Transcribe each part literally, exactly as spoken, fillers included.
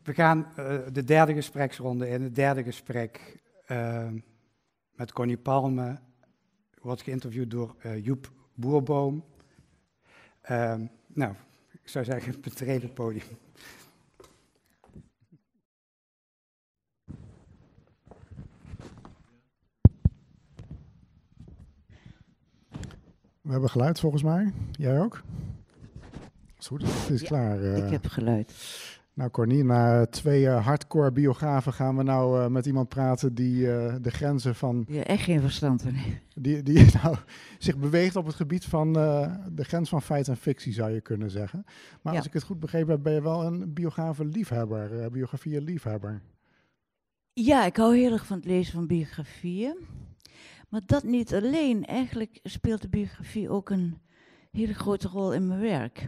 We gaan uh, de derde gespreksronde in. Het derde gesprek uh, met Connie Palme wordt geïnterviewd door uh, Joep Boerboom. Uh, nou, ik zou zeggen, betreed het podium. We hebben geluid volgens mij. Jij ook? Is goed, het is ja, klaar. Uh, ik heb geluid. Nou Cornie, na twee uh, hardcore biografen gaan we nou uh, met iemand praten die uh, de grenzen van... Die echt geen verstand van heeft. Die, die nou, zich beweegt op het gebied van uh, de grens van feit en fictie, zou je kunnen zeggen. Maar ja. Als ik het goed begrepen heb, ben je wel een biografen-liefhebber, uh, biografieën-liefhebber. Ja, ik hou heel erg van het lezen van biografieën. Maar dat niet alleen. Eigenlijk speelt de biografie ook een hele grote rol in mijn werk.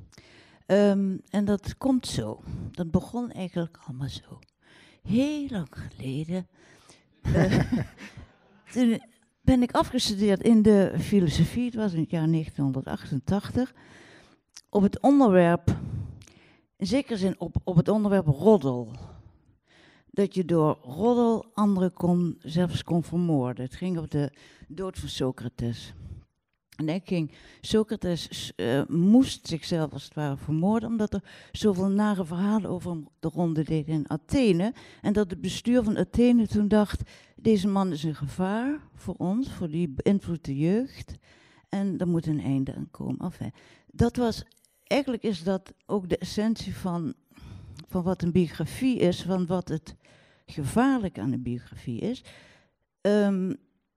Um, en dat komt zo. Dat begon eigenlijk allemaal zo. Heel lang geleden. Uh, toen ben ik afgestudeerd in de filosofie. Het was in het jaar negentien achtentachtig. Op het onderwerp, in zekere zin op, op het onderwerp roddel. Dat je door roddel anderen kon, zelfs kon vermoorden. Het ging op de dood van Socrates. En ik ging, Socrates uh, moest zichzelf als het ware vermoorden, omdat er zoveel nare verhalen over hem de ronde deden in Athene. En dat het bestuur van Athene toen dacht, deze man is een gevaar voor ons, voor die beïnvloede jeugd. En er moet een einde aan komen. Enfin, dat was, eigenlijk is dat ook de essentie van, van wat een biografie is, van wat het gevaarlijk aan een biografie is. Um,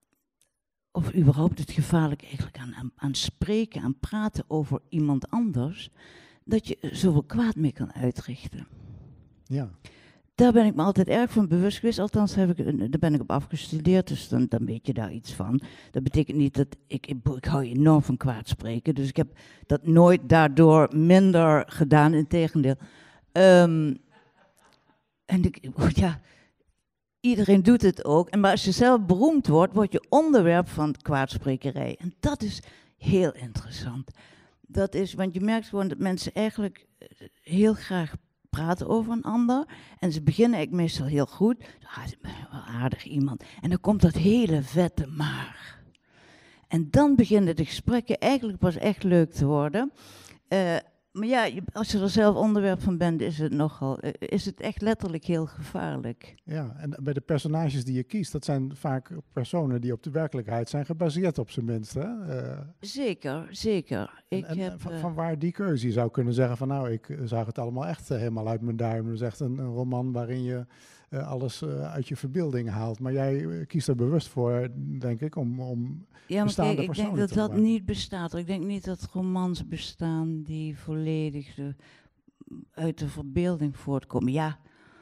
Of überhaupt het gevaarlijk eigenlijk aan, aan, aan spreken, aan praten over iemand anders, dat je zoveel kwaad mee kan uitrichten. Ja. Daar ben ik me altijd erg van bewust geweest, althans heb ik, daar ben ik op afgestudeerd, dus dan, dan weet je daar iets van. Dat betekent niet dat, ik, ik, ik hou enorm van kwaad spreken, dus ik heb dat nooit daardoor minder gedaan, integendeel. Um, en ik, ja... Iedereen doet het ook, en maar als je zelf beroemd wordt, word je onderwerp van kwaadsprekerij. En dat is heel interessant. Dat is, want je merkt gewoon dat mensen eigenlijk heel graag praten over een ander. En ze beginnen eigenlijk meestal heel goed. Ah, wel aardig iemand. En dan komt dat hele vette maar. En dan beginnen de gesprekken eigenlijk pas echt leuk te worden. Uh, Maar ja, als je er zelf onderwerp van bent, is het nogal, is het echt letterlijk heel gevaarlijk. Ja, en bij de personages die je kiest, dat zijn vaak personen die op de werkelijkheid zijn gebaseerd op zijn minst, hè? Uh, zeker, zeker. Ik en, heb, van, uh, van waar die keuze? Je zou kunnen zeggen van nou, ik zag het allemaal echt uh, helemaal uit mijn duim. Het is echt een, een roman waarin je uh, alles uh, uit je verbeelding haalt. Maar jij uh, kiest er bewust voor, denk ik, om, om ja, maar kijk, ik denk dat dat maken. niet bestaat. Ik denk niet dat romans bestaan die volledig de, uit de verbeelding voortkomen. Ja,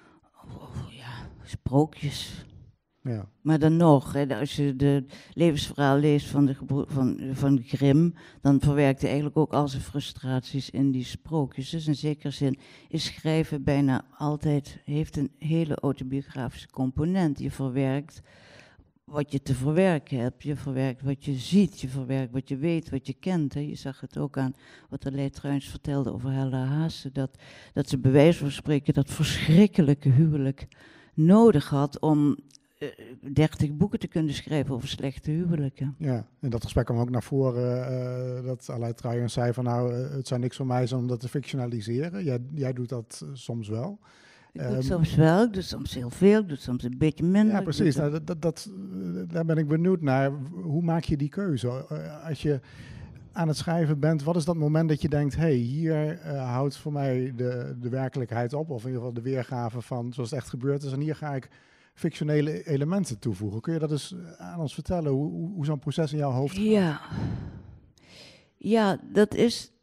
oh, ja, sprookjes. Ja. Maar dan nog, hè, als je de levensverhaal leest van, de gebro- van, van Grimm, dan verwerkt hij eigenlijk ook al zijn frustraties in die sprookjes. Dus in zekere zin is schrijven bijna altijd, heeft een hele autobiografische component. Je verwerkt wat je te verwerken hebt, je verwerkt wat je ziet, je verwerkt wat je weet, wat je kent. Hè. Je zag het ook aan wat Aleid Truijns vertelde over Hella Haase, dat, dat ze bij wijze van spreken dat verschrikkelijke huwelijk nodig had om dertig boeken te kunnen schrijven over slechte huwelijken. Ja, en dat gesprek kwam ook naar voren, uh, dat Aleid Truijens zei van nou, uh, het zou niks voor mij zijn om dat te fictionaliseren. Jij, jij doet dat uh, soms wel. Ik doe het um, soms wel, ik doe soms heel veel, ik doe soms een beetje minder. Ja, precies. Nou, dat, dat, dat, daar ben ik benieuwd naar. Hoe maak je die keuze? Uh, als je aan het schrijven bent, wat is dat moment dat je denkt, hé, hey, hier uh, houdt voor mij de, de werkelijkheid op, of in ieder geval de weergave van zoals het echt gebeurd is, en hier ga ik fictionele elementen toevoegen. Kun je dat eens aan ons vertellen, hoe, hoe, hoe zo'n proces in jouw hoofd gaat? Ja. Ja, dat is...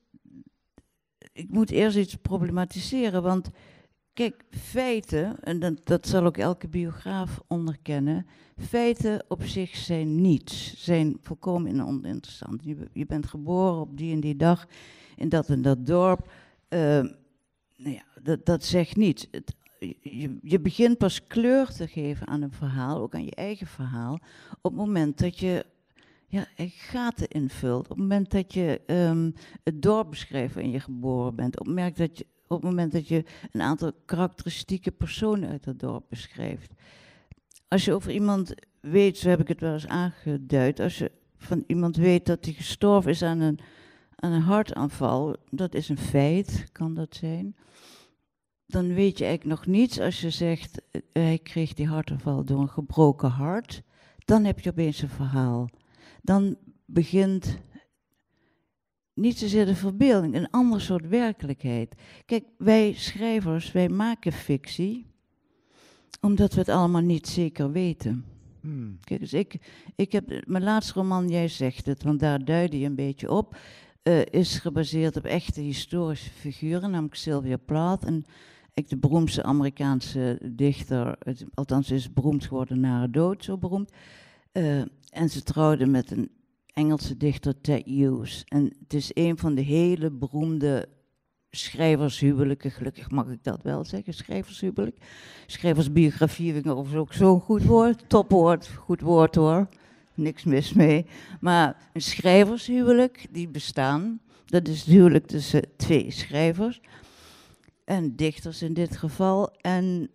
Ik moet eerst iets problematiseren, want kijk, feiten, en dat, dat zal ook elke biograaf onderkennen, feiten op zich zijn niets, zijn volkomen oninteressant. Je, je bent geboren op die en die dag in dat en dat dorp. Uh, nou ja, dat, dat zegt niets. Het, je, je begint pas kleur te geven aan een verhaal, ook aan je eigen verhaal, op het moment dat je ja, gaten invult. Op het moment dat je um, het dorp beschrijft waarin je geboren bent. Op het moment dat je op het moment dat je een aantal karakteristieke personen uit dat dorp beschrijft. Als je over iemand weet, zo heb ik het wel eens aangeduid, als je van iemand weet dat hij gestorven is aan een, aan een hartaanval, dat is een feit, kan dat zijn, dan weet je eigenlijk nog niets als je zegt, uh, hij kreeg die hartaanval door een gebroken hart, dan heb je opeens een verhaal. Dan begint niet zozeer de verbeelding, een ander soort werkelijkheid. Kijk, wij schrijvers, wij maken fictie, omdat we het allemaal niet zeker weten. Hmm. Kijk, dus ik, ik heb mijn laatste roman, jij zegt het, want daar duidde je een beetje op, uh, is gebaseerd op echte historische figuren, namelijk Sylvia Plath, en ik de beroemdste Amerikaanse dichter, het, althans is beroemd geworden na haar dood, zo beroemd. Uh, en ze trouwde met een Engelse dichter, Ted Hughes. En het is een van de hele beroemde schrijvershuwelijken, gelukkig mag ik dat wel zeggen, schrijvershuwelijk. Schrijversbiografie vind ik overigens ook zo'n goed woord, topwoord, goed woord hoor, niks mis mee. Maar een schrijvershuwelijk, die bestaan, dat is het huwelijk tussen twee schrijvers en dichters in dit geval. En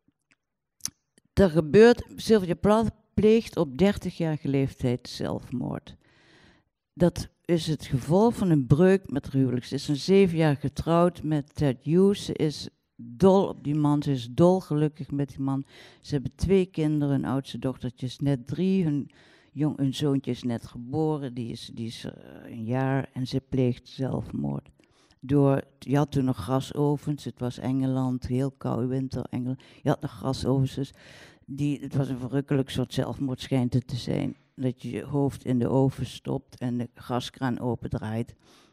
er gebeurt, Sylvia Plath pleegt op dertigjarige leeftijd zelfmoord. Dat is het gevolg van een breuk met haar huwelijk. Ze is een zeven jaar getrouwd met Ted Hughes. Ze is dol op die man, ze is dolgelukkig met die man. Ze hebben twee kinderen, hun oudste dochtertje is net drie, hun, jong, hun zoontje is net geboren, die is, die is uh, een jaar en ze pleegt zelfmoord. Door, je had toen nog gasovens, het was Engeland, heel koude winter Engeland, je had nog gasovens, dus die, het was een verrukkelijk soort zelfmoord schijnt het te zijn. Dat je je hoofd in de oven stopt en de gaskraan opendraait.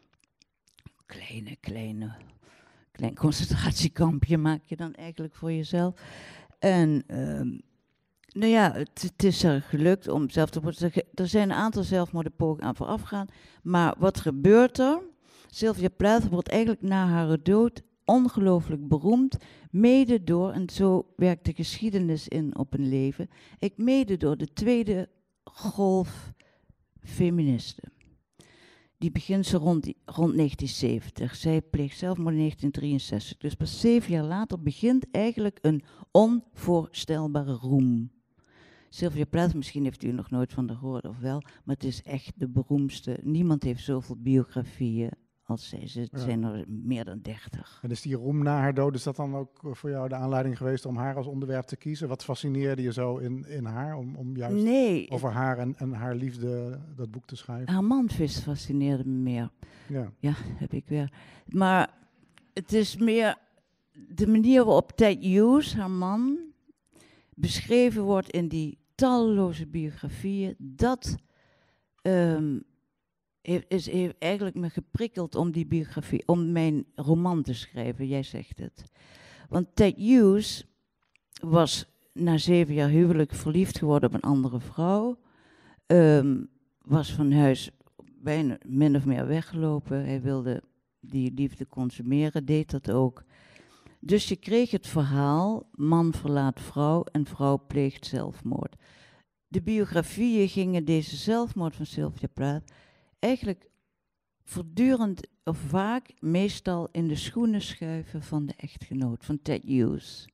Kleine, kleine, klein concentratiekampje maak je dan eigenlijk voor jezelf. En um, nou ja, het, het is er gelukt om zelf te worden. Er zijn een aantal zelfmoordpogingen aan voorafgaan. Maar wat gebeurt er? Sylvia Plath wordt eigenlijk na haar dood ongelooflijk beroemd, mede door, en zo werkt de geschiedenis in op een leven, ik mede door de tweede golf feministen. Die begint zo rond, die, rond negentien zeventig. Zij pleegt zelfmoord in negentien drieënzestig. Dus pas zeven jaar later begint eigenlijk een onvoorstelbare roem. Sylvia Plath, misschien heeft u nog nooit van haar gehoord of wel, maar het is echt de beroemdste. Niemand heeft zoveel biografieën als zij. Ze ja. zijn er meer dan dertig. En is die roem na haar dood, is dat dan ook voor jou de aanleiding geweest om haar als onderwerp te kiezen? Wat fascineerde je zo in, in haar, om, om juist nee, over haar en, en haar liefde dat boek te schrijven? Haar manvis fascineerde me meer. Ja, ja heb ik weer. Maar het is meer de manier waarop Ted Hughes, haar man, beschreven wordt in die talloze biografieën, dat um, heeft, is, heeft eigenlijk me geprikkeld om die biografie, om mijn roman te schrijven, jij zegt het. Want Ted Hughes was na zeven jaar huwelijk verliefd geworden op een andere vrouw, um, was van huis bijna min of meer weggelopen, hij wilde die liefde consumeren, deed dat ook. Dus je kreeg het verhaal, man verlaat vrouw en vrouw pleegt zelfmoord. De biografieën gingen deze zelfmoord van Sylvia Plath eigenlijk voortdurend of vaak meestal in de schoenen schuiven van de echtgenoot, van Ted Hughes.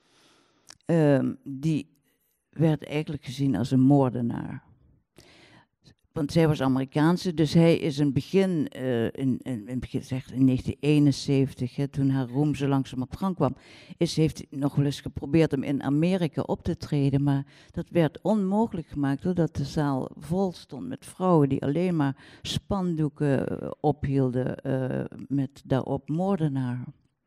Um, die werd eigenlijk gezien als een moordenaar. Want zij was Amerikaanse, dus hij is in het begin, uh, in, in, in, begin zeg, in negentien eenenzeventig, hè, toen haar roem zo langzaam op gang kwam, is, heeft hij nog wel eens geprobeerd om in Amerika op te treden, maar dat werd onmogelijk gemaakt doordat de zaal vol stond met vrouwen die alleen maar spandoeken uh, ophielden uh, met daarop moordenaar.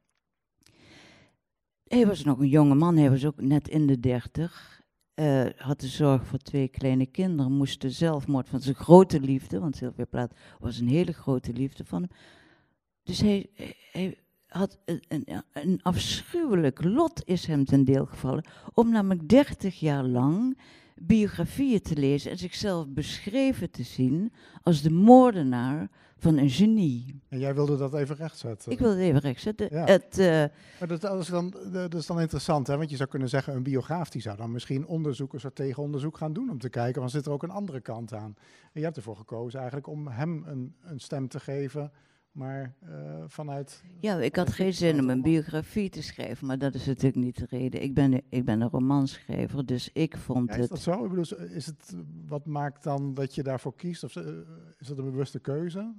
Hij was nog een jonge man, hij was ook net in de dertig. Uh, had de zorg voor twee kleine kinderen, moest de zelfmoord van zijn grote liefde, want Sylvia Plath was een hele grote liefde van hem. Dus hij, hij had een, een, een afschuwelijk lot is hem ten deel gevallen, om namelijk dertig jaar lang biografieën te lezen en zichzelf beschreven te zien als de moordenaar van een genie. En jij wilde dat even rechtzetten? Ik wilde het even rechtzetten. Ja. Het, uh, maar dat, dat, is dan, dat is dan interessant, hè? Want je zou kunnen zeggen, een biograaf die zou dan misschien onderzoek, een soort tegenonderzoek gaan doen om te kijken, want zit er ook een andere kant aan. En je hebt ervoor gekozen eigenlijk om hem een, een stem te geven, maar uh, vanuit... Ja, ik had geen zin om een biografie te schrijven, maar dat is natuurlijk niet de reden. Ik ben, ik ben een romanschrijver, dus ik vond ja, het... Is dat zo? Ik bedoel, is het, wat maakt dan dat je daarvoor kiest? Of is dat een bewuste keuze?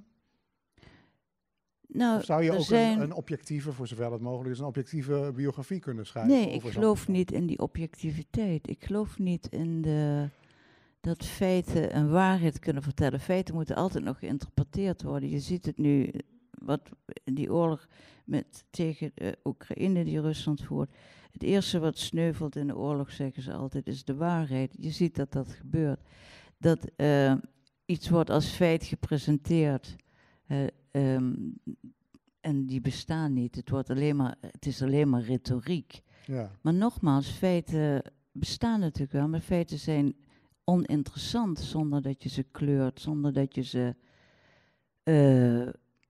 Nou, of zou je ook zijn... een, een objectieve, voor zover dat mogelijk is, een objectieve biografie kunnen schrijven? Nee, ik geloof niet in die objectiviteit. Ik geloof niet in de... dat feiten een waarheid kunnen vertellen. Feiten moeten altijd nog geïnterpreteerd worden. Je ziet het nu, wat die oorlog met, tegen de Oekraïne die Rusland voert. Het eerste wat sneuvelt in de oorlog, zeggen ze altijd, is de waarheid. Je ziet dat dat gebeurt. Dat uh, iets wordt als feit gepresenteerd. Uh, um, en die bestaan niet. Het, wordt alleen maar, het is alleen maar retoriek. Ja. Maar nogmaals, feiten bestaan natuurlijk wel, maar feiten zijn oninteressant zonder dat je ze kleurt, zonder dat je ze... Uh,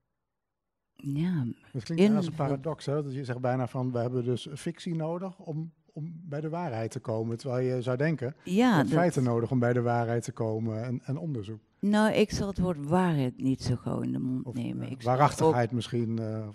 ja, dat klinkt als een paradox, hè? Dat je zegt bijna van, we hebben dus fictie nodig om, om bij de waarheid te komen. Terwijl je zou denken, ja, je hebt dat... feiten nodig om bij de waarheid te komen en, en onderzoek. Nou, ik zal het woord waarheid niet zo gauw in de mond of, nemen. Uh, ik waarachtigheid ook... misschien... Uh,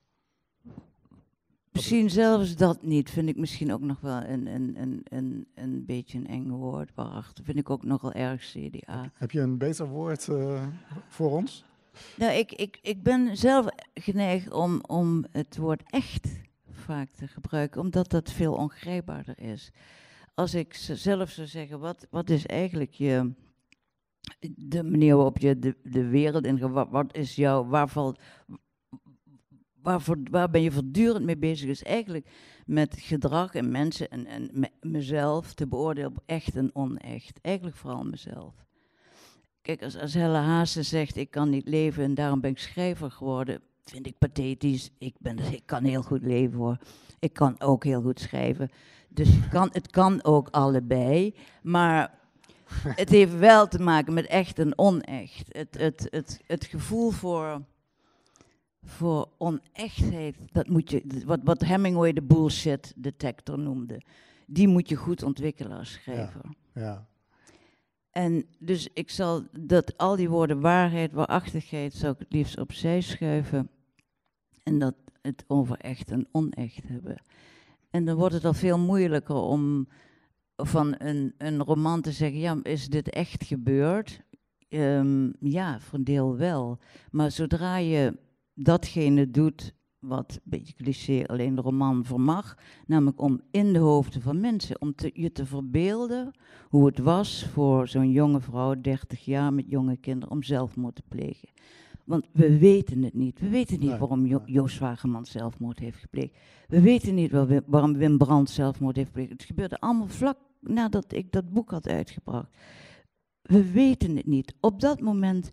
Misschien zelfs dat niet, vind ik misschien ook nog wel een, een, een, een, een beetje een eng woord. Waarachtig vind ik ook nogal erg C D A. Heb je een beter woord uh, voor ons? Nou, ik, ik, ik ben zelf geneigd om, om het woord echt vaak te gebruiken, omdat dat veel ongrijpbaarder is. Als ik zelf zou zeggen, wat, wat is eigenlijk je... de manier waarop je de, de wereld ingaat, wat, wat is jouw... waar valt... Waar, voor, waar ben je voortdurend mee bezig is eigenlijk met gedrag en mensen en, en me, mezelf te beoordelen op echt en onecht. Eigenlijk vooral mezelf. Kijk, als, als Helle Haase zegt, ik kan niet leven en daarom ben ik schrijver geworden, vind ik pathetisch. Ik, ben, ik kan heel goed leven hoor. Ik kan ook heel goed schrijven. Dus het kan, het kan ook allebei, maar het heeft wel te maken met echt en onecht. Het, het, het, het gevoel voor... Voor onechtheid, dat moet je, wat, wat Hemingway de bullshit detector noemde, die moet je goed ontwikkelen als schrijver. Ja, ja. En dus ik zal dat al die woorden waarheid, waarachtigheid, zou ik het liefst opzij schuiven en dat het over echt en onecht hebben. En dan wordt het al veel moeilijker om van een, een roman te zeggen, ja, is dit echt gebeurd? Um, ja, voor een deel wel. Maar zodra je datgene doet wat, een beetje cliché, alleen de roman vermag, namelijk om in de hoofden van mensen, om te, je te verbeelden hoe het was voor zo'n jonge vrouw, dertig jaar met jonge kinderen, om zelfmoord te plegen. Want we weten het niet. We weten niet nee, waarom jo- nee. Joost Zwageman zelfmoord heeft gepleegd. We weten niet waar we, waarom Wim Brandt zelfmoord heeft gepleegd. Het gebeurde allemaal vlak nadat ik dat boek had uitgebracht. We weten het niet. Op dat moment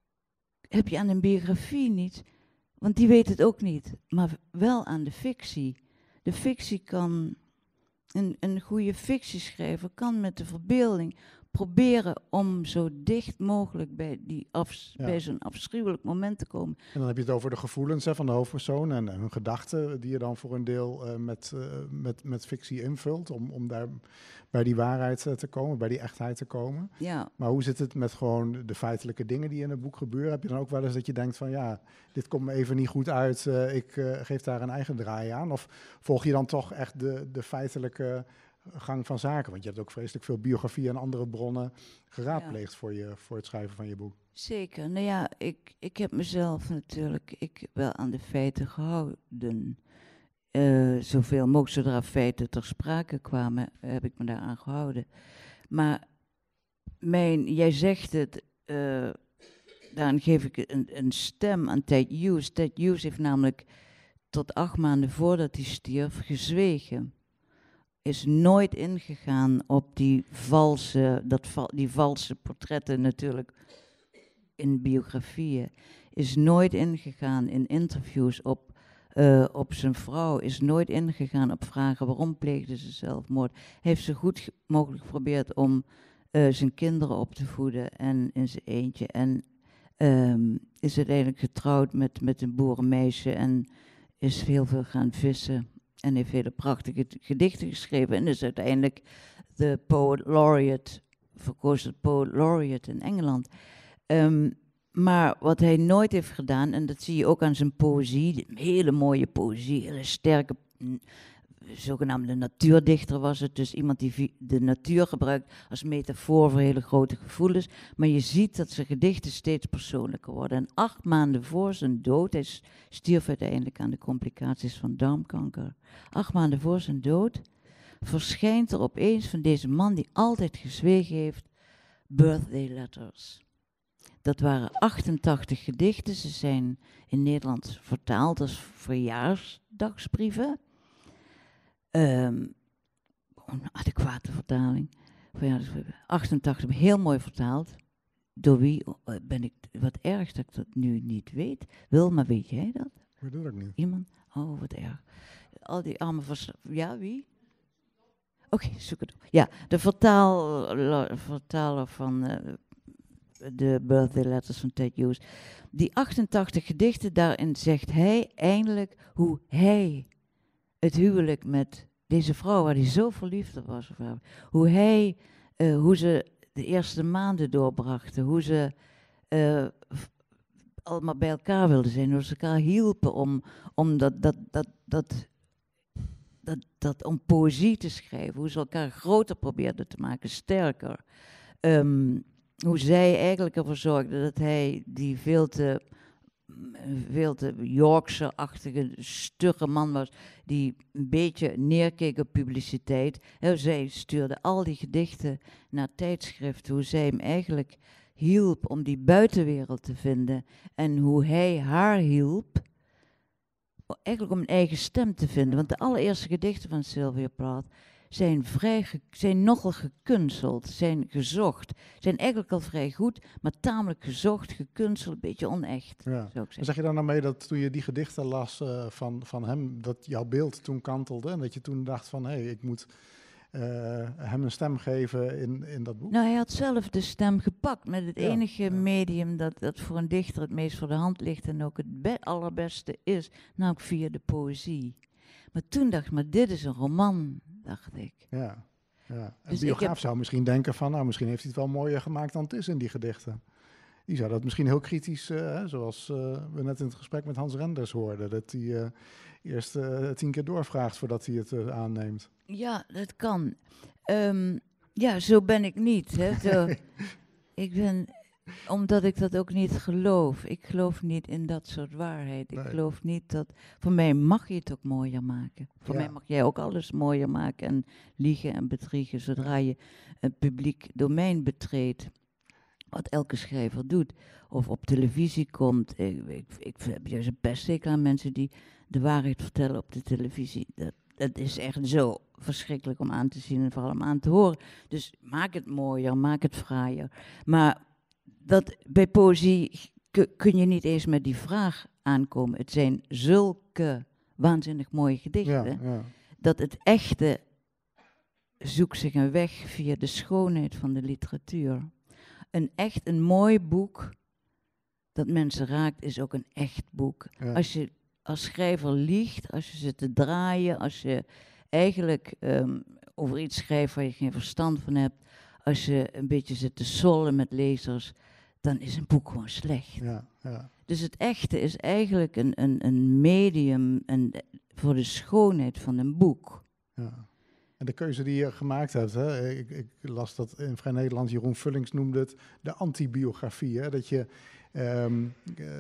heb je aan een biografie niet... Want die weet het ook niet, maar wel aan de fictie. De fictie kan, een, een goede fictieschrijver kan met de verbeelding proberen om zo dicht mogelijk bij, die afs- ja. bij zo'n afschuwelijk moment te komen. En dan heb je het over de gevoelens hè, van de hoofdpersoon en, en hun gedachten, die je dan voor een deel uh, met, uh, met, met fictie invult, om, om daar bij die waarheid uh, te komen, bij die echtheid te komen. Ja. Maar hoe zit het met gewoon de feitelijke dingen die in het boek gebeuren? Heb je dan ook wel eens dat je denkt van ja, dit komt me even niet goed uit, uh, ik uh, geef daar een eigen draai aan? Of volg je dan toch echt de, de feitelijke gang van zaken? Want je hebt ook vreselijk veel biografieën en andere bronnen geraadpleegd ja. voor, je, voor het schrijven van je boek. Zeker. Nou ja, ik, ik heb mezelf natuurlijk ik wel aan de feiten gehouden. Uh, zoveel mogelijk, zodra feiten ter sprake kwamen, heb ik me daaraan gehouden. Maar mijn, jij zegt het, uh, daarin geef ik een, een stem aan Ted Hughes. Ted Hughes heeft namelijk tot acht maanden voordat hij stierf gezwegen. Is nooit ingegaan op die valse, dat val, die valse portretten natuurlijk in biografieën. Is nooit ingegaan in interviews op, uh, op zijn vrouw. Is nooit ingegaan op vragen waarom pleegde ze zelfmoord. Heeft ze goed mogelijk geprobeerd om uh, zijn kinderen op te voeden en in zijn eentje. En um, is uiteindelijk getrouwd met, met een boerenmeisje en is heel veel gaan vissen. En heeft hele prachtige gedichten geschreven. En is uiteindelijk de poet laureate, verkozen poet laureate in Engeland. Um, maar wat hij nooit heeft gedaan, en dat zie je ook aan zijn poëzie, hele mooie poëzie, hele sterke, mm, zogenaamde natuurdichter was het. Dus iemand die vi- de natuur gebruikt als metafoor voor hele grote gevoelens. Maar je ziet dat zijn gedichten steeds persoonlijker worden. En acht maanden voor zijn dood, hij s- stierf uiteindelijk aan de complicaties van darmkanker. Acht maanden voor zijn dood verschijnt er opeens van deze man die altijd gezwegen heeft, birthday letters. Dat waren achtentachtig gedichten. Ze zijn in Nederland vertaald als verjaarsdagsbrieven. Um, een adequate vertaling. Verjaardagsbrieven. achtentachtig, heel mooi vertaald. Door wie uh, ben ik, wat erg dat ik dat nu niet weet. Wilma, weet jij dat? Ik weet het ook niet. Iemand? Oh, wat erg. Al die arme vers... Ja, wie? Oké, okay, zoek het op. Ja, de vertaal, vertaler van uh, de birthday letters van Ted Hughes. Die achtentachtig gedichten, daarin zegt hij eindelijk hoe hij het huwelijk met deze vrouw, waar hij zo verliefd op was, of haar, hoe hij, uh, hoe ze de eerste maanden doorbrachten, hoe ze uh, f- allemaal bij elkaar wilden zijn, hoe ze elkaar hielpen om, om dat, dat, dat, dat, dat, dat, om poëzie te schrijven, hoe ze elkaar groter probeerden te maken, sterker. Um, hoe zij eigenlijk ervoor zorgde dat hij die veel te, veel te Yorkshire-achtige, stugge man was, die een beetje neerkeek op publiciteit. En zij stuurde al die gedichten naar tijdschriften, hoe zij hem eigenlijk hielp om die buitenwereld te vinden en hoe hij haar hielp eigenlijk om een eigen stem te vinden. Want de allereerste gedichten van Sylvia Plath zijn, vrij ge- zijn nogal gekunsteld, zijn gezocht. Zijn eigenlijk al vrij goed, maar tamelijk gezocht, gekunsteld, een beetje onecht. Ja. Zou ik zeggen. Zeg je dan nou mee dat toen je die gedichten las uh, van, van hem, dat jouw beeld toen kantelde en dat je toen dacht van, hé, hey, ik moet uh, hem een stem geven in, in dat boek? Nou, hij had zelf de stem gepakt met het Ja, enige ja. medium dat, dat voor een dichter het meest voor de hand ligt en ook het be- allerbeste is, namelijk via de poëzie. Maar toen dacht ik, maar dit is een roman, dacht ik. Ja, ja. Een Dus biograaf heb... zou misschien denken van, nou, misschien heeft hij het wel mooier gemaakt dan het is in die gedichten. Die zou dat misschien heel kritisch, uh, hè, zoals uh, we net in het gesprek met Hans Renders hoorden, dat hij uh, eerst uh, tien keer doorvraagt voordat hij het uh, aanneemt. Ja, dat kan. Um, ja, zo ben ik niet. Hè. Zo, ik ben, omdat ik dat ook niet geloof. Ik geloof niet in dat soort waarheid. Ik Nee. geloof niet dat... Voor mij mag je het ook mooier maken. Voor Ja. mij mag jij ook alles mooier maken en liegen en bedriegen zodra Ja. je een publiek domein betreedt. Wat elke schrijver doet. Of op televisie komt. Ik, ik, ik heb juist een pestzeker aan mensen die de waarheid vertellen op de televisie. Dat, dat is echt zo verschrikkelijk om aan te zien en vooral om aan te horen. Dus maak het mooier, maak het fraaier. Maar dat, bij poëzie k- kun je niet eens met die vraag aankomen. Het zijn zulke waanzinnig mooie gedichten. Ja, ja. Dat het echte zoekt zich een weg via de schoonheid van de literatuur. Een echt, een mooi boek dat mensen raakt, is ook een echt boek. Ja. Als je als schrijver liegt, als je zit te draaien, als je eigenlijk um, over iets schrijft waar je geen verstand van hebt, als je een beetje zit te sollen met lezers, dan is een boek gewoon slecht. Ja, ja. Dus het echte is eigenlijk een, een, een medium een, voor de schoonheid van een boek. Ja. En de keuze die je gemaakt hebt, hè, ik, ik las dat in Vrij Nederland, Jeroen Vullings noemde het de antibiografie. Hè, dat je um,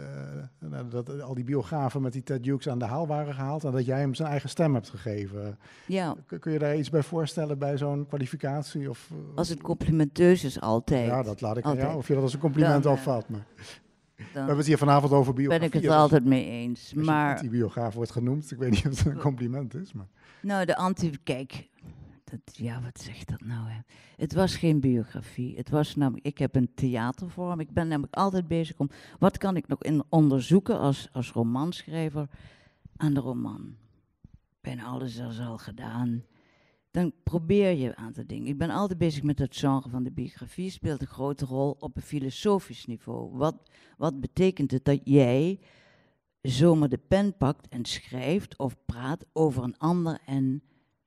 uh, dat al die biografen met die Ted Hughes aan de haal waren gehaald en dat jij hem zijn eigen stem hebt gegeven. Ja. Kun, kun je daar iets bij voorstellen bij zo'n kwalificatie? Of, uh, als het complimenteus is, altijd. Ja, dat laat ik altijd. aan jou, of je dat als een compliment Dan, afvat. Maar. We Dan hebben het hier vanavond over biografie. ben ik het er altijd mee eens. Als Maar je antibiograaf wordt genoemd, ik weet niet of het een compliment is. Maar. Nou, de anti... Kijk, dat, ja, wat zegt dat nou? Hè? Het was geen biografie. Het was namelijk... Ik heb een theatervorm. Ik ben namelijk altijd bezig om... Wat kan ik nog in onderzoeken als, als romanschrijver aan de roman? Bijna alles is al gedaan. Dan probeer je een aantal dingen. Ik ben altijd bezig met het genre van de biografie. Speelt een grote rol op een filosofisch niveau. Wat, wat betekent het dat jij zomaar de pen pakt en schrijft of praat over een ander en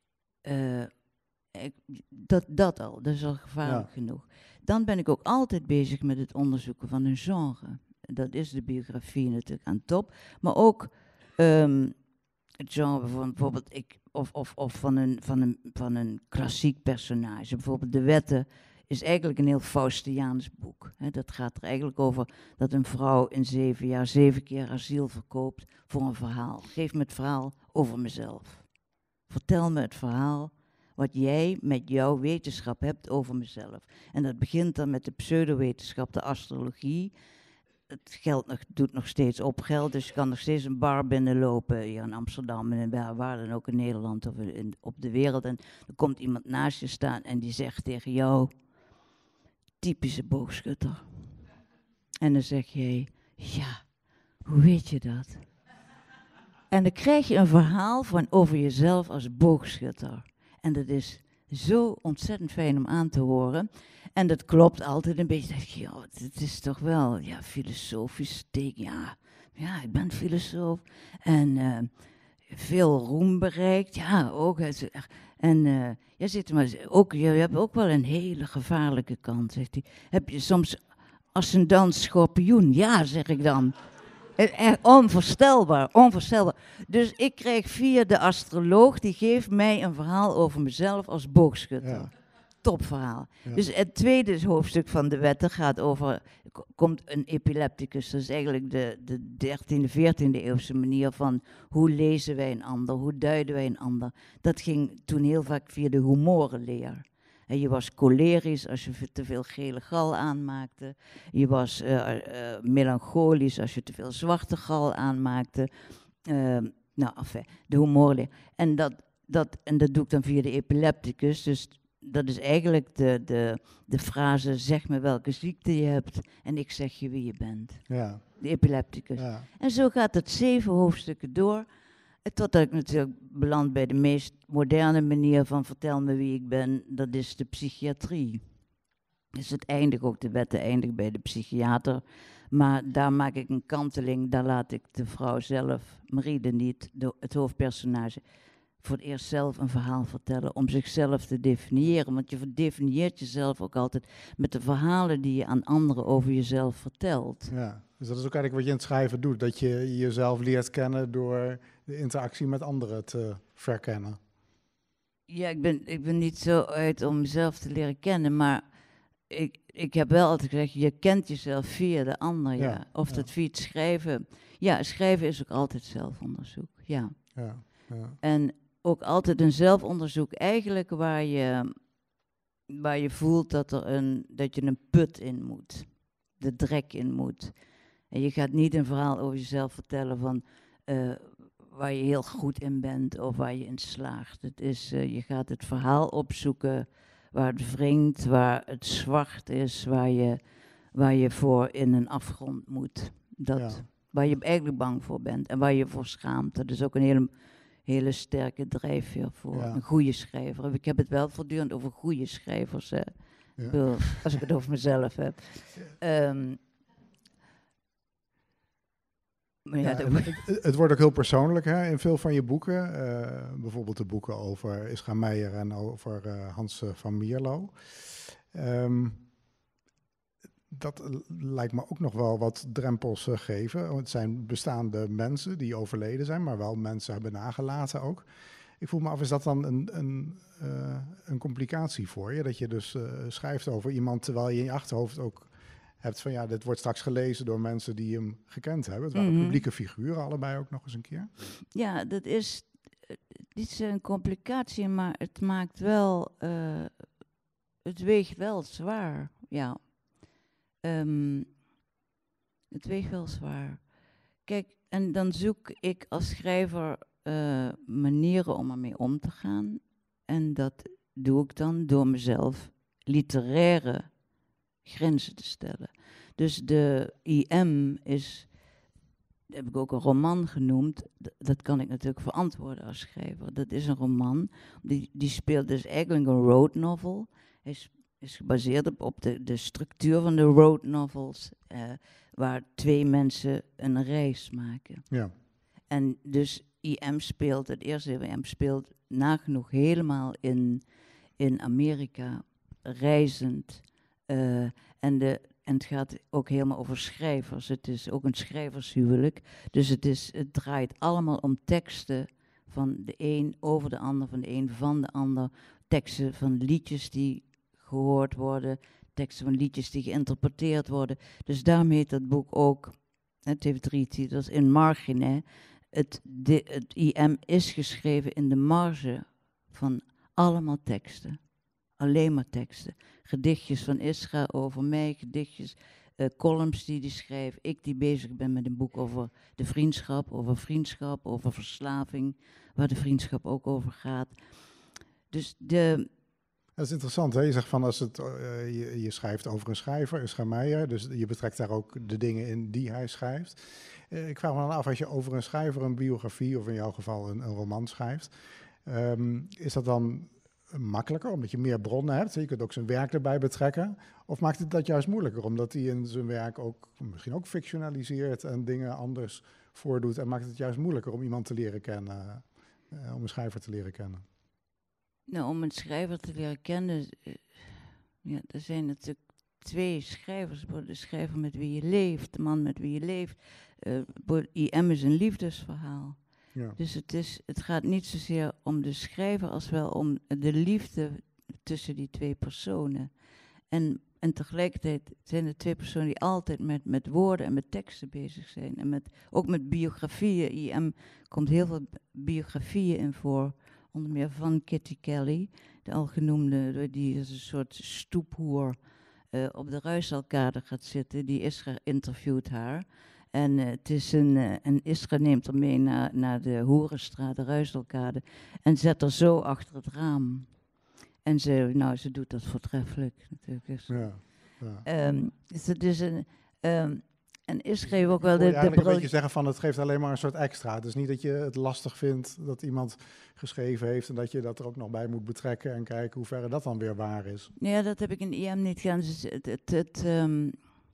uh, ik, dat, dat al, dat is al gevaarlijk Ja. genoeg. Dan ben ik ook altijd bezig met het onderzoeken van een genre. Dat is de biografie natuurlijk aan top. Maar ook um, het genre van bijvoorbeeld ik, of, of, of van, een, van, een, van een klassiek personage. Bijvoorbeeld De Wetten is eigenlijk een heel Faustiaans boek. He, dat gaat er eigenlijk over dat een vrouw in zeven jaar zeven keer haar ziel verkoopt voor een verhaal. Geef me het verhaal over mezelf. Vertel me het verhaal wat jij met jouw wetenschap hebt over mezelf. En dat begint dan met de pseudowetenschap, de astrologie. Het geld nog, doet nog steeds op geld, dus je kan nog steeds een bar binnenlopen hier in Amsterdam en waar dan ook in Nederland of in, op de wereld. En er komt iemand naast je staan en die zegt tegen jou, typische boogschutter. En dan zeg jij, ja, hoe weet je dat? En dan krijg je een verhaal van over jezelf als boogschutter. En dat is zo ontzettend fijn om aan te horen. En dat klopt altijd een beetje. Denk je, ja, het is toch wel ja, filosofisch teken. Ja, ja, ik ben filosoof. En uh, veel roem bereikt. Ja, ook. En uh, ja, zit maar ook, je hebt ook wel een hele gevaarlijke kant, zegt hij. Heb je soms ascendant schorpioen? Ja, zeg ik dan. Echt onvoorstelbaar, onvoorstelbaar. Dus ik krijg via de astroloog, die geeft mij een verhaal over mezelf als boogschutter. Ja. Topverhaal. Ja. Dus het tweede hoofdstuk van De Wetten gaat over, komt een epilepticus. Dat is eigenlijk de, de dertiende, veertiende eeuwse manier van hoe lezen wij een ander, hoe duiden wij een ander. Dat ging toen heel vaak via de humorenleer. En je was cholerisch als je te veel gele gal aanmaakte. Je was uh, uh, melancholisch als je te veel zwarte gal aanmaakte. Uh, nou, enfin, de humorenleer. En dat, dat, en dat doe ik dan via de epilepticus. Dus dat is eigenlijk de, de, de frase, zeg me welke ziekte je hebt en ik zeg je wie je bent. Ja. De epilepticus. Ja. En zo gaat het zeven hoofdstukken door. Totdat ik natuurlijk beland bij de meest moderne manier van vertel me wie ik ben, dat is de psychiatrie. Dus het eindigt ook, De Wetten eindigt bij de psychiater. Maar daar maak ik een kanteling, daar laat ik de vrouw zelf, Marie de Niet, de, het hoofdpersonage, voor het eerst zelf een verhaal vertellen om zichzelf te definiëren. Want je definieert jezelf ook altijd met de verhalen die je aan anderen over jezelf vertelt. Ja, dus dat is ook eigenlijk wat je in het schrijven doet. Dat je jezelf leert kennen door de interactie met anderen te verkennen. Ja, ik ben, ik ben niet zo uit om mezelf te leren kennen, maar ik, ik heb wel altijd gezegd, je kent jezelf via de ander. Ja. Ja. Of ja. dat via het schrijven. Ja, schrijven is ook altijd zelfonderzoek. Ja. Ja, ja. En ook altijd een zelfonderzoek eigenlijk waar je, waar je voelt dat, er een, dat je een put in moet. De drek in moet. En je gaat niet een verhaal over jezelf vertellen van uh, waar je heel goed in bent of waar je in slaagt. Het is, uh, je gaat het verhaal opzoeken waar het wringt, waar het zwart is, waar je, waar je voor in een afgrond moet. Dat, ja. Waar je eigenlijk bang voor bent en waar je voor schaamt. Dat is ook een hele... hele sterke drijfveer voor ja. een goede schrijver. Ik heb het wel voortdurend over goede schrijvers, hè. Ja. Ik bedoel, als ik het over mezelf heb. Um, maar ja, ja, het, het wordt ook heel persoonlijk, hè, in veel van je boeken. Uh, bijvoorbeeld de boeken over Ischa Meijer en over uh, Hans van Mierlo. Um, Dat lijkt me ook nog wel wat drempels uh, geven. Het zijn bestaande mensen die overleden zijn, maar wel mensen hebben nagelaten ook. Ik voel me af, is dat dan een, een, uh, een complicatie voor je? Dat je dus uh, schrijft over iemand terwijl je in je achterhoofd ook hebt van ja, dit wordt straks gelezen door mensen die hem gekend hebben. Het waren mm-hmm. publieke figuren allebei ook nog eens een keer. Ja, dat is, dit is een complicatie, maar het maakt wel, uh, het weegt wel zwaar, ja. Um, het weegt wel zwaar. Kijk, en dan zoek ik als schrijver uh, manieren om ermee om te gaan. En dat doe ik dan door mezelf literaire grenzen te stellen. Dus de I M is, heb ik ook een roman genoemd, d- dat kan ik natuurlijk verantwoorden als schrijver. Dat is een roman, die, die speelt dus eigenlijk een road novel. Hij sp- is gebaseerd op, op de, de structuur van de road novels, uh, waar twee mensen een reis maken. Ja. En dus I M speelt, het eerste I M speelt nagenoeg helemaal in, in Amerika, reizend. Uh, en, de, En het gaat ook helemaal over schrijvers. Het is ook een schrijvershuwelijk. Dus het, is, het draait allemaal om teksten van de een over de ander, van de een van de ander. Teksten van liedjes die gehoord worden, teksten van liedjes die geïnterpreteerd worden. Dus daarom heet dat boek ook, het heeft drie titels, in margine. Het, de, het I M is geschreven in de marge van allemaal teksten. Alleen maar teksten. Gedichtjes van Isra over mij, gedichtjes, uh, columns die die schrijft. Ik die bezig ben met een boek over de vriendschap, over vriendschap, over verslaving, waar de vriendschap ook over gaat. Dus de... Dat is interessant, hè? Je zegt van als het, uh, je, je schrijft over een schrijver, Isra Meijer, dus je betrekt daar ook de dingen in die hij schrijft. Uh, ik vraag me dan af, als je over een schrijver een biografie, of in jouw geval een, een roman schrijft, um, is dat dan makkelijker, omdat je meer bronnen hebt? Je kunt ook zijn werk erbij betrekken. Of maakt het dat juist moeilijker, omdat hij in zijn werk ook misschien ook fictionaliseert en dingen anders voordoet, en maakt het juist moeilijker om iemand te leren kennen, uh, om een schrijver te leren kennen? Nou, om een schrijver te leren kennen, uh, ja, er zijn natuurlijk twee schrijvers. De schrijver met wie je leeft, de man met wie je leeft. Uh, I M is een liefdesverhaal. Ja. Dus het, is, het gaat niet zozeer om de schrijver als wel om de liefde tussen die twee personen. En, en tegelijkertijd zijn er twee personen die altijd met, met woorden en met teksten bezig zijn. En met, ook met biografieën. I M komt heel veel biografieën in voor. Onder meer van Kitty Kelly, de al genoemde, die is een soort stoephoer uh, op de Ruiselkade gaat zitten. Die Isra interviewt haar. En uh, het is een, uh, en Isra neemt haar mee naar, naar de Hoerenstraat, de Ruiselkade, en zet haar zo achter het raam. En ze, nou, ze doet dat voortreffelijk natuurlijk. Dus, ja, ja. Um, dus het is een... Um, En Isra heeft ook wel de... Je eigenlijk de een beetje zeggen van het geeft alleen maar een soort extra. Het is niet dat je het lastig vindt dat iemand geschreven heeft en dat je dat er ook nog bij moet betrekken en kijken hoe ver dat dan weer waar is. Ja, dat heb ik in I M niet gedaan. Dus het, het, het, um,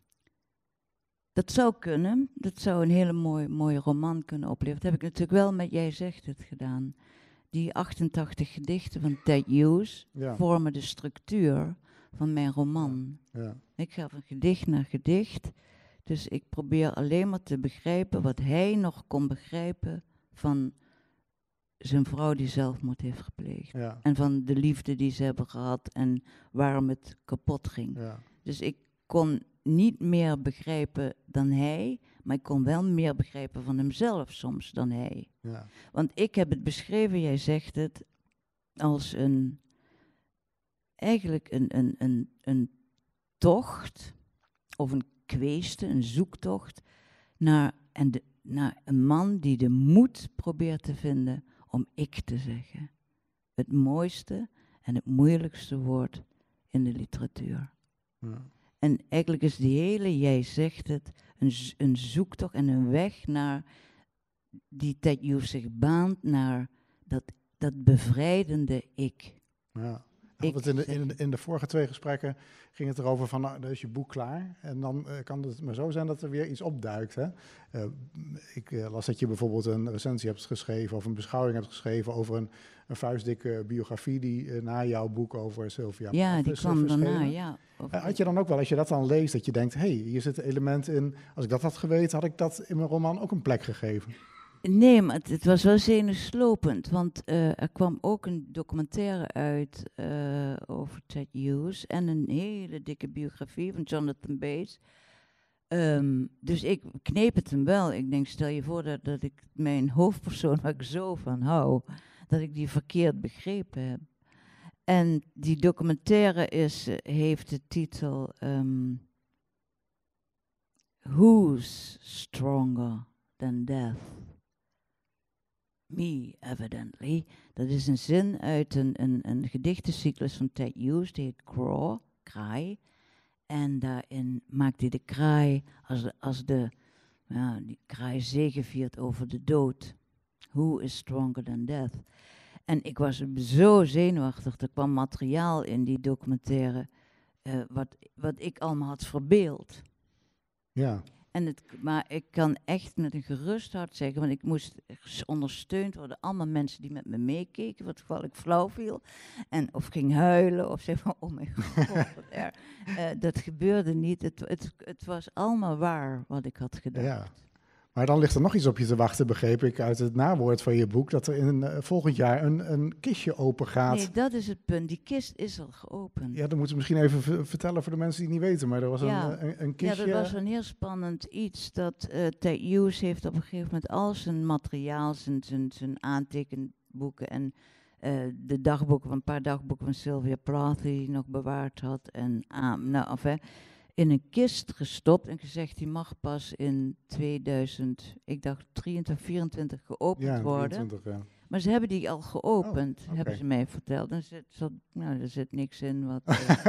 dat zou kunnen. Dat zou een hele mooie, mooie roman kunnen opleveren. Dat heb ik natuurlijk wel met Jij zegt het gedaan. Die achtentachtig gedichten van Ted Hughes ja. vormen de structuur van mijn roman. Ja. Ja. Ik ga van gedicht naar gedicht. Dus ik probeer alleen maar te begrijpen wat hij nog kon begrijpen van zijn vrouw die zelfmoord heeft gepleegd. Ja. En van de liefde die ze hebben gehad en waarom het kapot ging. Ja. Dus ik kon niet meer begrijpen dan hij, maar ik kon wel meer begrijpen van hemzelf soms dan hij. Ja. Want ik heb het beschreven, jij zegt het, als een, eigenlijk een, een, een, een tocht of een kweeste, een zoektocht naar, en de, naar een man die de moed probeert te vinden om ik te zeggen. Het mooiste en het moeilijkste woord in de literatuur. Ja. En eigenlijk is die hele, jij zegt het, een, een zoektocht en een weg naar die Ted Hughes zich baant naar dat, dat bevrijdende ik. Ja. Ik want in, de, in, de, in de vorige twee gesprekken ging het erover van, nou, dan is je boek klaar. En dan uh, kan het maar zo zijn dat er weer iets opduikt. Hè? Uh, ik uh, las dat je bijvoorbeeld een recensie hebt geschreven of een beschouwing hebt geschreven over een, een vuistdikke biografie die uh, na jouw boek over Sylvia Ja, Plath die is kwam verschenen. daarna, ja. Uh, had je dan ook wel, als je dat dan leest, dat je denkt, hé, hey, hier zit een element in. Als ik dat had geweten, had ik dat in mijn roman ook een plek gegeven. Nee, maar het, het was wel zenuwslopend, want uh, er kwam ook een documentaire uit uh, over Ted Hughes en een hele dikke biografie van Jonathan Bates. Um, dus ik kneep het hem wel. Ik denk, stel je voor dat, dat ik mijn hoofdpersoon, waar ik zo van hou, dat ik die verkeerd begrepen heb. En die documentaire is, uh, heeft de titel um, Who's Stronger Than Death? Me, evidently. Dat is een zin uit een, een, een gedichtencyclus van Ted Hughes, die heet Craw, kraai. En daarin maakt hij de kraai, als de, als de ja, die kraai zegeviert over de dood. Who is stronger than death? En ik was zo zenuwachtig, er kwam materiaal in die documentaire, uh, wat, wat ik allemaal had verbeeld. Ja. En het, maar ik kan echt met een gerust hart zeggen, want ik moest ondersteund worden. Allemaal mensen die met me meekeken, wat geval ik flauw viel. En of ging huilen, of zei van, oh mijn god, wat erg. Uh, dat gebeurde niet. Het, het, het was allemaal waar wat ik had gedacht. Ja. Maar dan ligt er nog iets op je te wachten, begreep ik uit het nawoord van je boek, dat er in uh, volgend jaar een, een kistje open gaat. Nee, dat is het punt. Die kist is al geopend. Ja, dan moeten we misschien even v- vertellen voor de mensen die het niet weten, maar er was ja. een, een, een kistje. Ja, dat was een heel spannend iets. Dat uh, Ted Hughes heeft op een gegeven moment al zijn materiaal, zijn, zijn, zijn aantekenboeken en uh, de dagboeken, een paar dagboeken van Sylvia Plath die hij nog bewaard had. En uh, nou, enfin, in een kist gestopt en gezegd, die mag pas in tweeduizend, ik dacht drieëntwintig, vierentwintig geopend ja, worden. drieëntwintig, ja. Maar ze hebben die al geopend, Oh, okay. hebben ze mij verteld. Er zit, zo, nou, er zit niks in wat... Uh,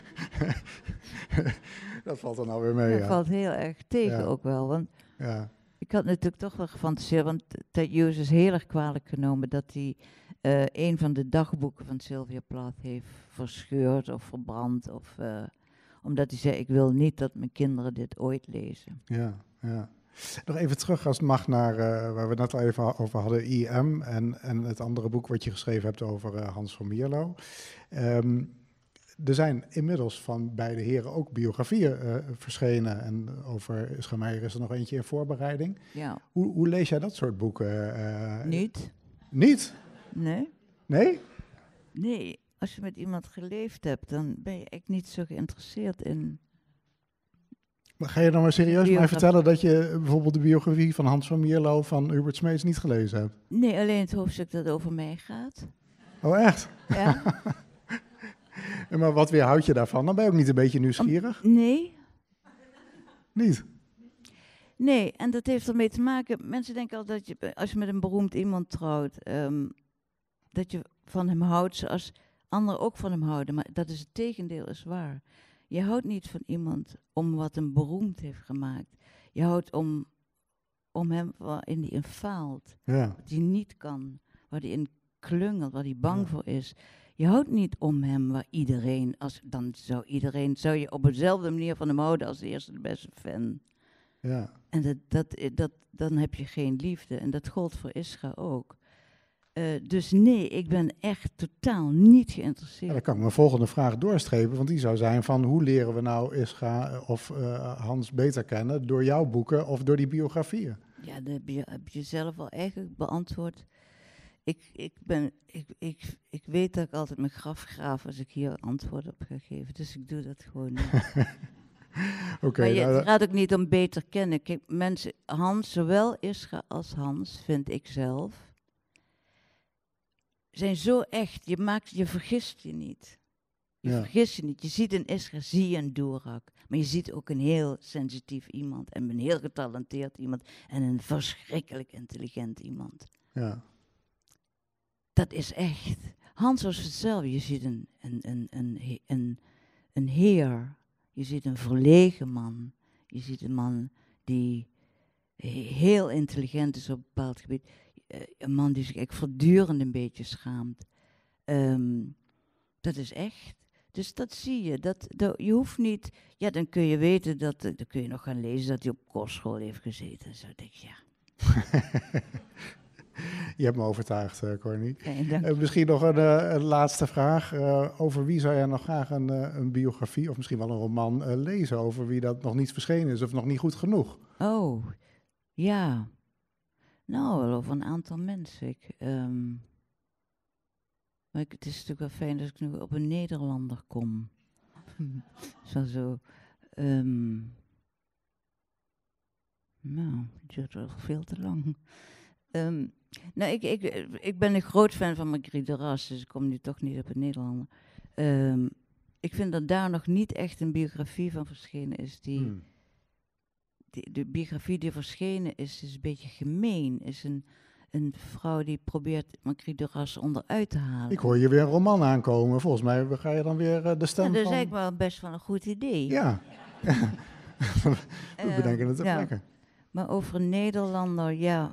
dat valt dan alweer mee, dat ja. valt heel erg tegen ja. ook wel, want... Ja. Ik had natuurlijk toch wel gefantaseerd, want Ted Hughes is heel erg kwalijk genomen dat hij uh, een van de dagboeken van Sylvia Plath heeft verscheurd of verbrand. Of, uh, omdat hij zei, ik wil niet dat mijn kinderen dit ooit lezen. Ja, ja. Nog even terug als het mag naar uh, waar we het net al even over hadden, I M en, en het andere boek wat je geschreven hebt over uh, Hans van Mierlo. Um, er zijn inmiddels van beide heren ook biografieën uh, verschenen en over Ischa Meijer is er nog eentje in voorbereiding. Ja. Hoe, hoe lees jij dat soort boeken? Uh, niet. Niet? Nee. Nee? Nee, als je met iemand geleefd hebt, dan ben je echt niet zo geïnteresseerd in... Maar ga je dan maar serieus mij vertellen dat je bijvoorbeeld de biografie van Hans van Mierlo van Hubert Smeets niet gelezen hebt? Nee, alleen het hoofdstuk dat over mij gaat. Oh, echt? Ja. Maar wat weerhoud je daarvan? Dan ben je ook niet een beetje nieuwsgierig? Um, nee. Niet? Nee, en dat heeft ermee te maken... Mensen denken altijd dat je, als je met een beroemd iemand trouwt... Um, dat je van hem houdt zoals anderen ook van hem houden. Maar dat is het tegendeel, is waar. Je houdt niet van iemand om wat hem beroemd heeft gemaakt. Je houdt om, om hem waarin hij in faalt. Ja. Wat hij niet kan. Waar hij in klungelt, waar hij bang ja. voor is. Je houdt niet om hem waar iedereen... Als, dan zou iedereen... Zou je op dezelfde manier van hem houden als de eerste de beste fan. Ja. En dat, dat, dat, dan heb je geen liefde. En dat gold voor Ischa ook. Uh, dus nee, ik ben echt totaal niet geïnteresseerd. Ja, dan kan ik mijn volgende vraag doorstrepen, want die zou zijn van hoe leren we nou Ischa of uh, Hans beter kennen? Door jouw boeken of door die biografieën? Ja, dat heb je, heb je zelf al eigenlijk beantwoord. Ik, ik, ben, ik, ik, ik weet dat ik altijd mijn graf graaf als ik hier antwoord op ga geven, dus ik doe dat gewoon niet. Okay, maar je, nou, het gaat ook niet om beter kennen. Kijk, mensen, Hans, zowel Ischa als Hans, vind ik zelf, zijn zo echt, je, maakt, je vergist je niet. Je ja. vergist je niet. Je ziet in Ischa, zie je een Doorak. Maar je ziet ook een heel sensitief iemand. En een heel getalenteerd iemand. En een verschrikkelijk intelligent iemand. Ja. Dat is echt. Hans was hetzelfde. Je ziet een, een, een, een, een, een heer. Je ziet een verlegen man. Je ziet een man die heel intelligent is op een bepaald gebied. Uh, een man die zich echt voortdurend een beetje schaamt. Um, dat is echt. Dus dat zie je. Dat, dat, je hoeft niet... Ja, dan kun je weten dat... Dan kun je nog gaan lezen dat hij op kostschool heeft gezeten. Zo denk ik, ja. Je hebt me overtuigd, uh, Corny. Okay, uh, misschien nog een, uh, een laatste vraag. Uh, over wie zou jij nog graag een, uh, een biografie... of misschien wel een roman uh, lezen... over wie dat nog niet verschenen is of nog niet goed genoeg? Oh, ja... Nou, wel over een aantal mensen. Ik, um, maar ik, het is natuurlijk wel fijn dat ik nu op een Nederlander kom. zo zo. Um, nou, het duurt wel veel te lang. Um, nou, ik, ik, ik ben een groot fan van Marguerite Duras, dus ik kom nu toch niet op een Nederlander. Um, ik vind dat daar nog niet echt een biografie van verschenen is die... Hmm. Die, de biografie die verschenen is, is een beetje gemeen. Is een, een vrouw die probeert Marguerite Duras onderuit te halen. Ik hoor je weer een roman aankomen. Volgens mij ga je dan weer uh, de stem ja, dat van... is eigenlijk wel best wel een goed idee. Ja. We bedenken het ter ja. plekke. Maar over een Nederlander, ja.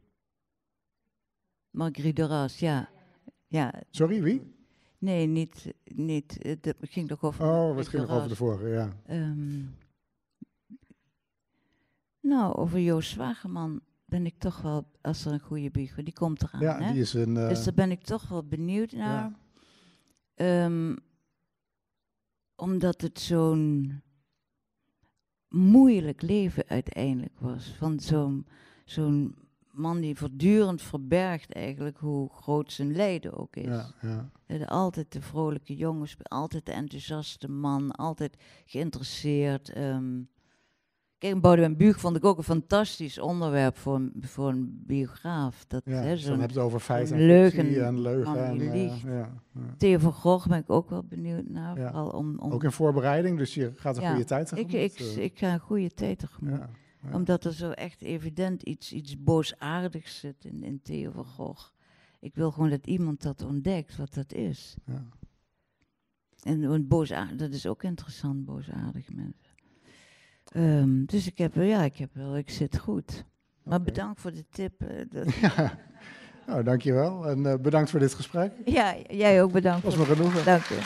Marguerite Duras, ja. ja. Sorry, wie? Nee, niet... niet het ging toch over... Oh, het ging nog over de vorige, ja. Um, Nou, over Joost Zwageman ben ik toch wel, als er een goede biografie, die komt eraan, Ja, hè? die is een... Uh, dus daar ben ik toch wel benieuwd naar. Ja. Um, omdat het zo'n moeilijk leven uiteindelijk was. Van zo'n zo'n man die voortdurend verbergt eigenlijk hoe groot zijn lijden ook is. Ja, ja. De, altijd de vrolijke jongens, altijd de enthousiaste man, altijd geïnteresseerd. Um, Kijk, Boudewijn Buug vond ik ook een fantastisch onderwerp voor een, voor een biograaf. Dat, ja, hè, dus dan heb je het over feit en leugen, fictie en leugen. En, uh, ja, ja. Theo van Gogh ben ik ook wel benieuwd naar. Ja. Vooral om, om ook in voorbereiding, dus je gaat een ja, goede tijd tegemoet. Ik, ik, ik ga een goede tijd tegemoet. Ja, ja. Omdat er zo echt evident iets, iets boosaardigs zit in, in Theo van Gogh. Ik wil gewoon dat iemand dat ontdekt, wat dat is. Ja. En, en boosaardig, dat is ook interessant, boosaardige mensen. Um, dus ik heb, ja, ik heb wel, ik zit goed. Maar okay. Bedankt voor de tip. Uh, dat ja. Nou, dankjewel. En uh, bedankt voor dit gesprek. Ja, jij ook bedankt. Was me genoegen. Dank je.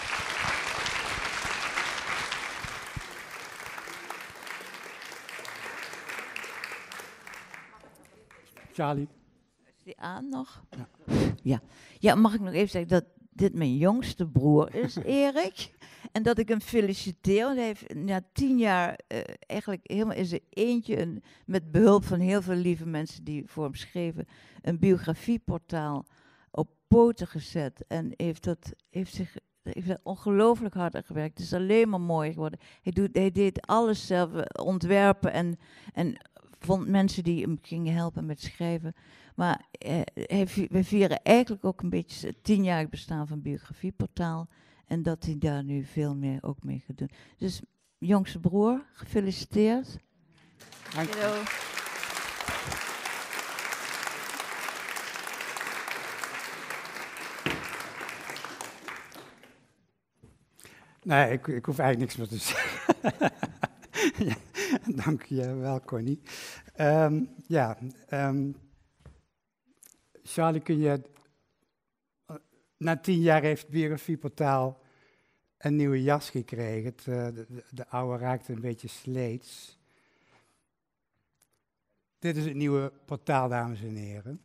Charlie. Is die aan nog? Ja. Ja. Ja, mag ik nog even zeggen dat dit mijn jongste broer is, Erik. En dat ik hem feliciteer, want hij heeft na tien jaar uh, eigenlijk helemaal in zijn eentje, een, met behulp van heel veel lieve mensen die voor hem schreven, een biografieportaal op poten gezet. En heeft, dat, heeft zich heeft er ongelooflijk hard aan gewerkt. Het is alleen maar mooi geworden. Hij, doet, hij deed alles zelf, ontwerpen en, en vond mensen die hem gingen helpen met schrijven. Maar eh, hij, we vieren eigenlijk ook een beetje het tienjarig bestaan van biografieportaal. En dat hij daar nu veel meer ook mee gaat doen. Dus jongste broer, gefeliciteerd. Dank je. Nee, ik, ik hoef eigenlijk niks meer te zeggen. Ja, dank je wel, Connie. Um, ja, um, Charlie, kun je... Na tien jaar heeft het biografieportaal een nieuwe jas gekregen. Het, uh, de, de, de oude raakte een beetje sleets. Dit is het nieuwe portaal, dames en heren.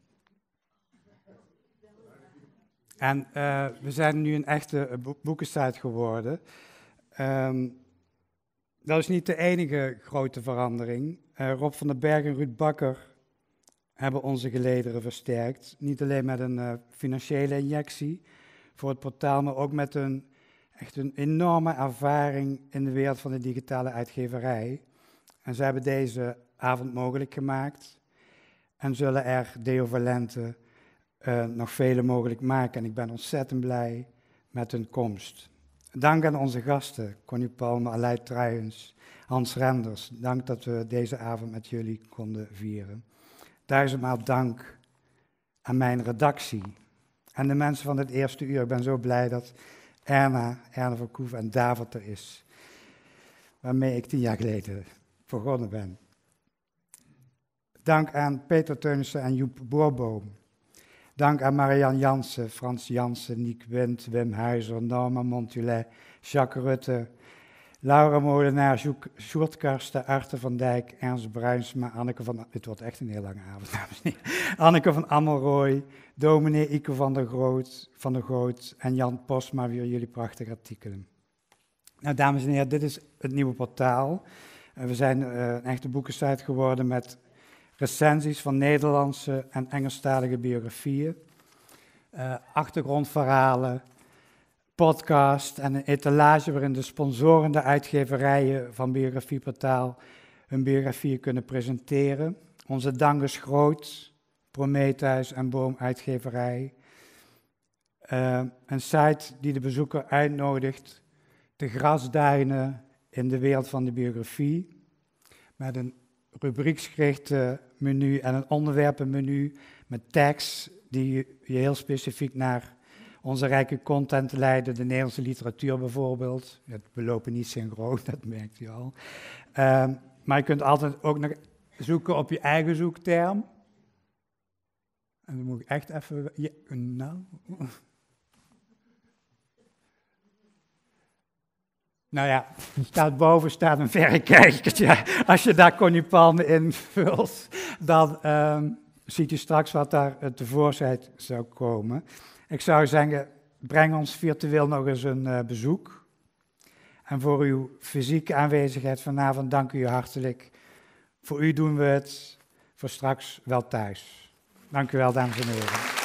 En uh, we zijn nu een echte bo- boekensite geworden. Um, dat is niet de enige grote verandering. Uh, Rob van den Berg en Ruud Bakker hebben onze gelederen versterkt. Niet alleen met een uh, financiële injectie voor het portaal, maar ook met een, echt een enorme ervaring in de wereld van de digitale uitgeverij. En ze hebben deze avond mogelijk gemaakt en zullen er Deo Valente uh, nog vele mogelijk maken. En ik ben ontzettend blij met hun komst. Dank aan onze gasten, Connie Palme, Aleid Truijens, Hans Renders. Dank dat we deze avond met jullie konden vieren. Duizendmaal dank aan mijn redactie en de mensen van het eerste uur. Ik ben zo blij dat Erna, Erna van Koeven en Davert er is, waarmee ik tien jaar geleden begonnen ben. Dank aan Peter Teunissen en Joep Boerboom. Dank aan Marianne Jansen, Frans Jansen, Niek Wind, Wim Huizer, Norma Montulet, Jacques Rutte, Laura Molenaar, Sjoerd Karsten, Arte van Dijk, Ernst Bruinsma, Anneke van... Dit wordt echt een heel lange avond, dames en heren. Anneke van Ammelrooy, dominee Ike van der Groot, van der Groot en Jan Posma, weer jullie prachtige artikelen. Nou, dames en heren, dit is het nieuwe portaal. Uh, we zijn uh, een echte boekensite geworden met recensies van Nederlandse en Engelstalige biografieën, uh, achtergrondverhalen, podcast en een etalage waarin de sponsorende uitgeverijen van Biografieportaal hun biografieën kunnen presenteren. Onze dank is groot, Prometheus en Boom Uitgeverij. Uh, een site die de bezoeker uitnodigt te grasduinen in de wereld van de biografie, met een rubrieksgerichte menu en een onderwerpenmenu met tags die je heel specifiek naar onze rijke content leiden, de Nederlandse literatuur bijvoorbeeld. We lopen niet synchroon, dat merkt u al. Uh, maar je kunt altijd ook nog zoeken op je eigen zoekterm. En dan moet ik echt even... Ja, nou... Nou ja, staat boven staat een verrekijkertje. Als je daar Connie Palme invult, dan um, ziet u straks wat daar uh, tevoorschijn zou komen. Ik zou zeggen, breng ons virtueel nog eens een uh, bezoek. En voor uw fysieke aanwezigheid vanavond dank u u hartelijk. Voor u doen we het voor straks wel thuis. Dank u wel, dames en heren.